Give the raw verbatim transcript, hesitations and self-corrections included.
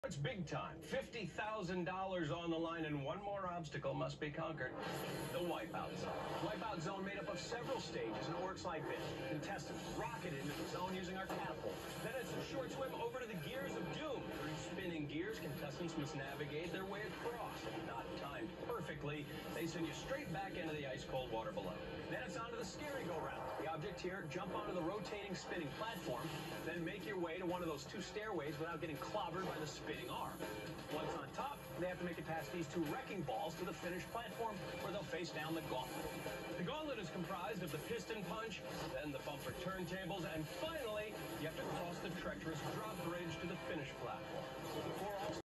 It's big time. fifty thousand dollars on the line, and one more obstacle must be conquered. The Wipeout Zone. Wipeout Zone made up of several stages and works like this. Contestants rocket into the zone using our catapult. Then it's a short swim over to the gears of doom. Through spinning gears, contestants must navigate their way across. If not timed perfectly, they send you straight back into the ice-cold water below. Then it's on to the scary go-round. The object here, jump onto the rotating spinning platform, then make your way to one of those two stairways without getting clobbered by the spinning arm. Once on top, they have to make it past these two wrecking balls to the finished platform where they'll face down the gauntlet. The gauntlet is comprised of the piston punch, then the bumper turntables, and finally, you have to cross the treacherous drop bridge to the finished platform. Before all